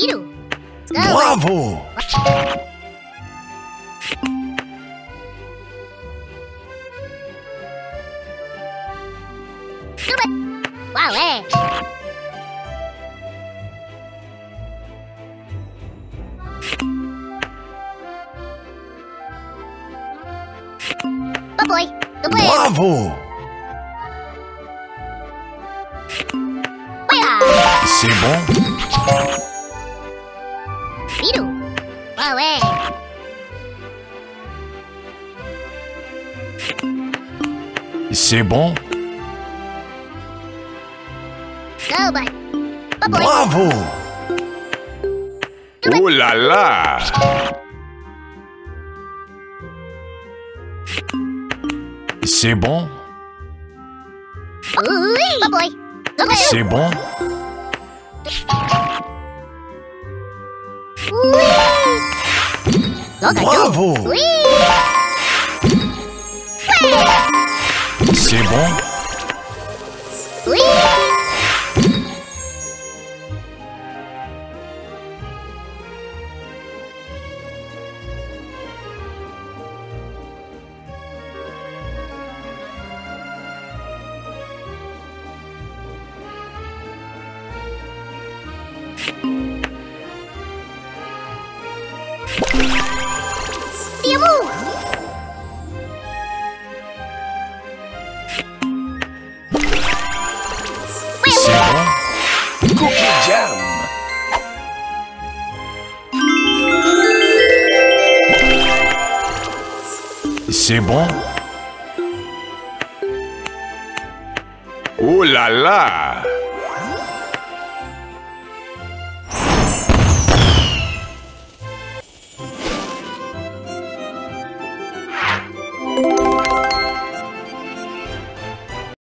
Bravo! Wow, hey! Good boy! Good boy! Bravo! C'est bon? Bidou! Wow, hey! C'est bon? Go, boy! Good boy! Bravo! Oh là là! C'est bon? Oui! Good boy! Good boy! C'est bon? Oui! Bravo! Oui! C'est bon? Oui! Diamu! C'est bon? Cookie Jam! C'est bon? Oh là là!